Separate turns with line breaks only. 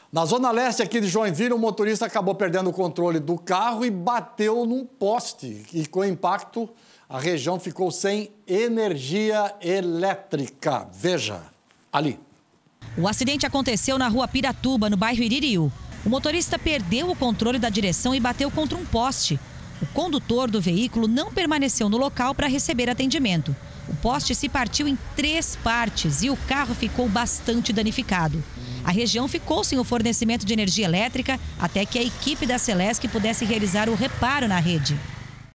Na zona leste aqui de Joinville, o motorista acabou perdendo o controle do carro e bateu num poste. E com o impacto, a região ficou sem energia elétrica. Veja, ali.
O acidente aconteceu na rua Piratuba, no bairro Iririú. O motorista perdeu o controle da direção e bateu contra um poste. O condutor do veículo não permaneceu no local para receber atendimento. O poste se partiu em 3 partes e o carro ficou bastante danificado. A região ficou sem o fornecimento de energia elétrica até que a equipe da Celesc pudesse realizar o reparo na rede.